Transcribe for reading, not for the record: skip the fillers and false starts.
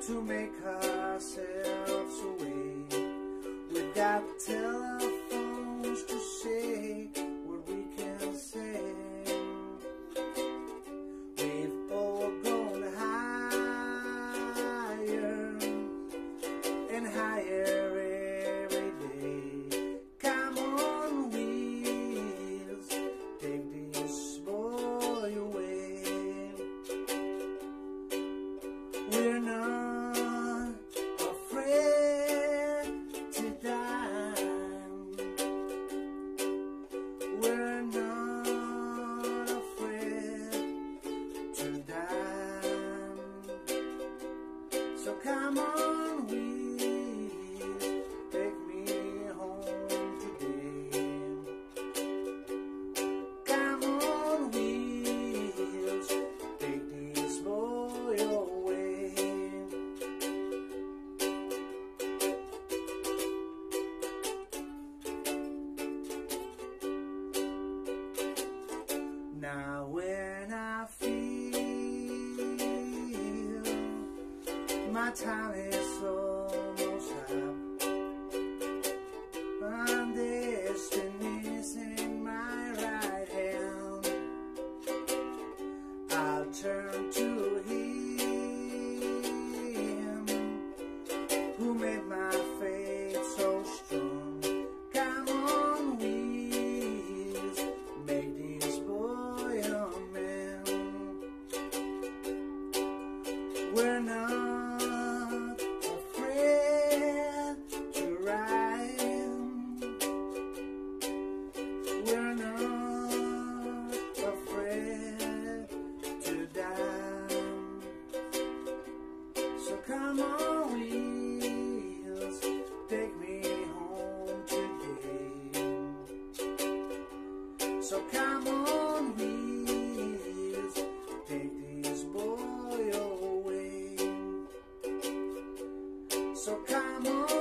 to make ourselves away. We've got telephones to say what we can say. We've all gone higher and higher every day. Come on, wheels, take this boy away. We're not afraid to die. We're not afraid to die. So come on, wheels, take me home today. Come on, wheels, take this boy away. Now when I feel my time is almost up, my destiny's in my right hand, I'll turn to Him who made my faith so strong. Come on, wheels, make this boy a man. We're not afraid to ride. We're not afraid to die. So come on, wheels, take me home today. So come on, wheels, take this boy away. So come on.